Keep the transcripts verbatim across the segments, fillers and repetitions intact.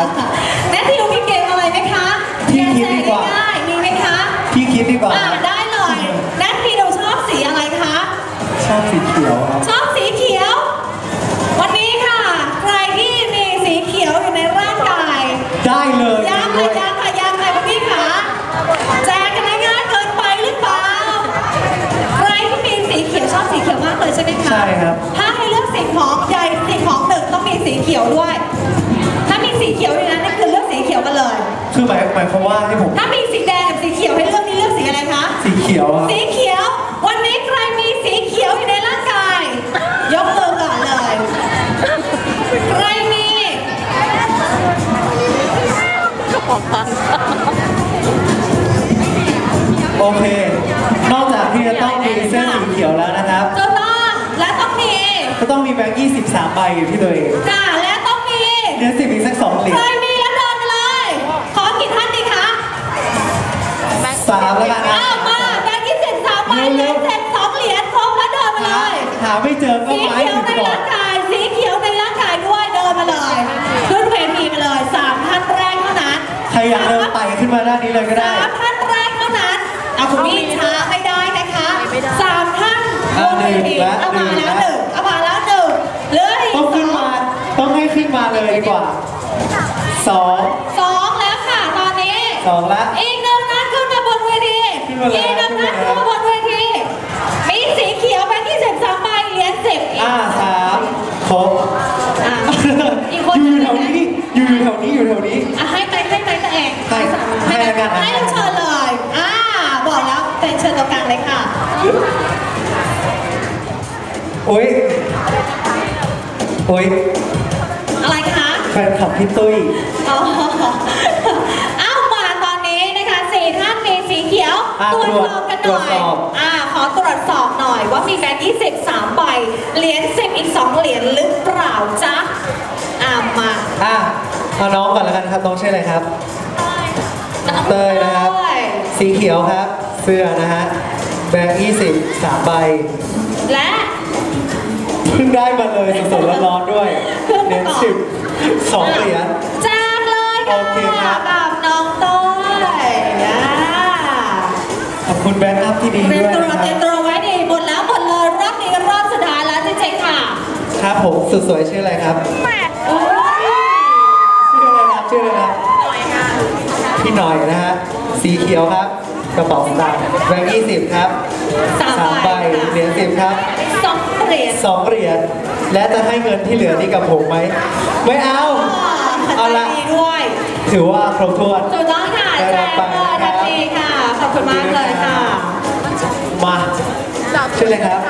ครับแม่ทิวมีเกมอะไรไหมคะพี่คิดดีกว่ามีไหมคะพี่คิดดีกว่าได้เลยแม่ทิวชอบสีอะไรคะชอบสีเขียวครับชอบสีเขียววันนี้ค่ะใครที่มีสีเขียวอยู่ในร่างกายได้เลยยังค่ะยังค่ะยังค่ะวันนี้ค่ะแจกกันง่ายๆเกินไปหรือเปล่าใครที่มีสีเขียวชอบสีเขียวมากเลยใช่ไหมคะใช่ครับถ้าให้เลือกสิ่งของใหญ่สิ่งของหนึ่งต้องมีสีเขียวด้วยถ้ามีสีเขียวอยู่นั้นนั่นคือเลือกสีเขียวกันเลยคือหมายหมายความว่าให้ผมถ้ามีสีแดงกับสีเขียวให้เลือกนี่เลือกสีอะไรคะสีเขียวครับสีเขียววันนี้ใครมีสีเขียวอยู่ในร่างกายยกมือก่อนเลยใครมีโอเคนอกจากที่จะต้องมีเสื้อสีเขียวแล้วนะครับก็ต้องและต้องมีก็ต้องมีแบงค์ยี่สิบสามใบอยู่ที่ตัวเองค่ะและต้องมีเหรียญสิบอีกสักสองเหรียญใครมีแล้วเดินมาเลยขอกี่ท่านดีคะสามแล้วกันนะอ้าวมาแบงค์ยี่สิบสามใบเหรียญเจ็ดสองเหรียญครบแล้วเดินมาเลยหาไม่เจอก็สีเขียวในร่างกายสีเขียวในร่างกายด้วยเดินมาเลยขึ้นเวทีมาเลยสามท่านแรกเท่านั้นใครอยากเดินไต่ขึ้นมาด้านนี้เลยก็ได้สามท่านแรกเท่านั้นเอาคุณพี่ช้าไม่ได้นะคะสามท่านบนเวทีเอามาแล้วหนึ่งเอามาแล้วหนึ่งเหลืออีกต้องขึ้นมาต้องให้ขึ้นมาเลยดีกว่าสองสองแล้วค่ะตอนนี้สองแล้วอีกหนึ่งนัดขึ้นมาบนเวทีอีกหนึ่งนัดขึ้นมาบนเวทีมีสีเขียวแบงค์ยี่สิบสามใบเหรียญสิบอ่าสามครบอีกคนอยู่แถวนี้อยู่แถวนี้อยู่แถวนี้ให้ไปให้ไปตัวเองให้ให้แล้วกันให้เชิญเลยอ่าบอกแล้วเป็นเชิญตรงกลางเลยค่ะโอ้ยโอ้ยอะไรคะแฟนคลับพี่ตุ้ยอ๋ออ้าวมาตอนนี้นะคะสี่ท่านมีสีเขียวตรวจสอบกันหน่อยอ่าขอตรวจสอบหน่อยว่ามีแบงค์ยี่สิบสามใบเหรียญสิบอีกสองเหรียญหรือเปล่าจ๊ะอ่ามาอ่ะมาน้องก่อนแล้วกันครับน้องชื่ออะไรครับเตยนะครับสีเขียวครับเสื้อนะฮะแบงค์ยี่สิบสามใบและเพิ่งได้มาเลยสดๆร้อนๆด้วยเหรียญสิบสองเหรียญจ้างเลยค่ะกับน้องต้อยขอบคุณแบงค์อัพที่ดีด้วยนะครับเตรียมตัวไว้ดีหมดแล้วหมดเลยรอบนี้ก็รอบสุดท้ายแล้วจริงๆค่ะครับผมสุดสวยชื่ออะไรครับชื่ออะไรครับชื่ออะไรครับพี่หน่อยนะฮะสีเขียวครับกระเป๋าสตางค์แบงค์ยี่สิบครับสามใบเหรียญสิบครับสองเหรียญสองเหรียญและจะให้เงินที่เหลือนี่กับผมไหมไม่เอาเอาละถือว่าครบถ้วนถูกต้องค่ะแจกเลยทันทีค่ะขอบคุณมากเลยค่ะมาชื่ออะไรครับ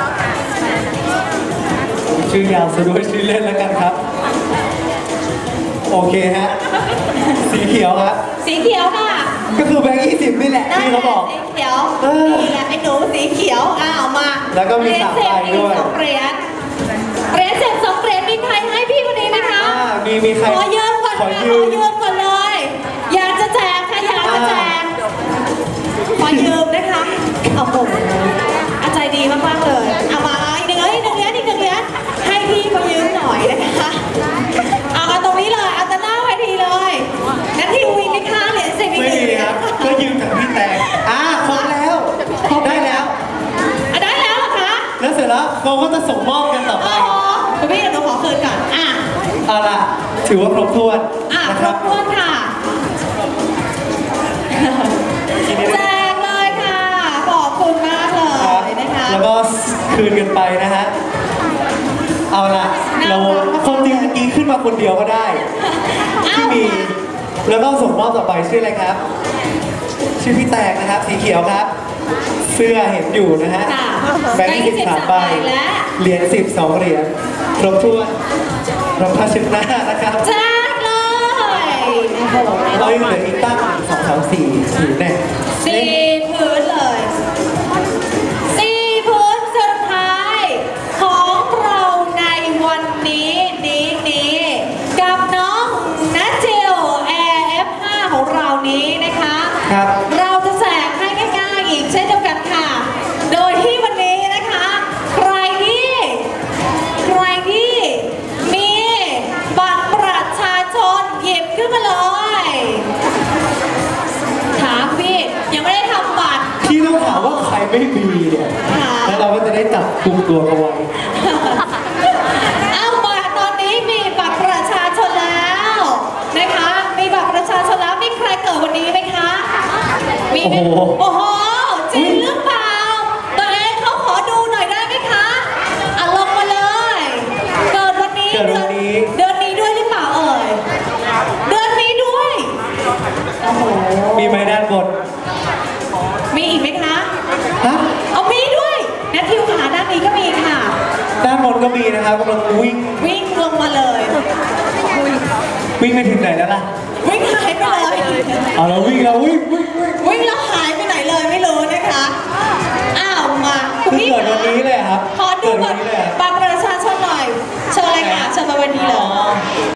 ชื่อยาวซะด้วยชื่อเล่นแล้วกันครับโอเคฮะสีเขียวครับสีเขียวค่ะก็คือแบงค์ยี่สิบนี่แหละที่เขาบอกสีเขียวนี่แหละไอ้หนูสีเขียวอ้าวมาแล้วก็มีสามใบด้วยสองเหรียญเหรียญเจ็ดสองเหรียญมีใครให้พี่คนนี้ไหมคะมีมีใครขอยืมก่อนค่ะขอยืมก่อนเลยอยากจะแจกค่ะอยากจะแจกขอยืมนะคะเอาผมอาใจดีมากๆเลยเอามาอีกหนึ่งอีกหนึ่งเหรียญอีกหนึ่งเหรียญให้พี่เขายืมหน่อยนะคะเอาตรงนี้เลยเอาตะหน้าเวทีเลยงั้นทีวีไม่ค่าเหรียญสิบอีกหนึ่งเหรียญก็ยืมจากพี่แตงอ่าครบแล้วได้แล้วได้แล้วเหรอคะแล้วเสร็จแล้วเขาก็จะส่งมอบกันต่อไปคุณพี่เราขอคืนก่อนอ่ะเอาล่ะถือว่าครบถ้วนนะครับครบถ้วนค่ะแจกเลยค่ะขอบคุณมากเลยนะคะแล้วก็คืนกันไปนะฮะเอาล่ะเราคนจริงเมื่อกี้ขึ้นมาคนเดียวก็ได้ที่มีแล้วก็ส่งมอบต่อไปชื่ออะไรครับชื่อพี่แตกนะครับสีเขียวครับเสื้อเห็นอยู่นะฮะแบงค์ยี่สิบสามใบเหรียญสิบสองเหรียญครบถ้วนรับผ้าเช็ดหน้านะครับแจกเลยเรายังเหลืออีกตั้งสองสามสี่ผืนเนี่ยสี่ผืนเลยสี่ผืนสุดท้ายของเราในวันนี้นี้นี้กับน้องนัทเจล แอร์ เอฟ ห้า ของเรานี้นะคะเราจะแจกให้ง่ายๆอีกเช่นเดียวกันค่ะโดยที่วันนี้นะคะใครที่ใครที่มีบัตรประชาชนหยิบขึ้นนมาเลยถามพี่ยังไม่ได้ทำบัตรพี่ต้องถามว่าใครไม่มีเนี่ยค่ะแล้วเราก็จะได้จับกลุ่มตัวเขาไว้เอามาตอนนี้มีบัตรประชาชนแล้วนะคะมีบัตรประชาชนแล้วมีใครเกิดวันนี้ไหมคะมีไหมโอ้โหโอ้โหจริงหรือเปล่าตัวเองเขาขอดูหน่อยได้ไหมคะอ่ะลงมาเลยเกิดวันนี้เกิดวันนี้เดือนนี้ด้วยหรือเปล่าเอ่ยเดือนนี้ด้วยโอ้โหมีไหมด้านบนมีอีกไหมคะฮะเอามีด้วยนะทิวขาด้านนี้ก็มีค่ะด้านบนก็มีนะครับกำลังวิ่งวิ่งลงมาเลยวิ่งไปถึงไหนแล้วล่ะวิ่งหายไปเลยเอาแล้ววิ่งแล้ววิ่งวิ่งวิ่งวิ่งแล้วหายไปไหนเลยไม่รู้นะคะ อ้าวมาคุคือณพี่เกิดวันนี้เลยครับขอดูเกิดบัวัตนรนี้เลยอะบัตรประชาชนหน่อย เชิญเลยค่ะ เชิญมาวันนี้เลย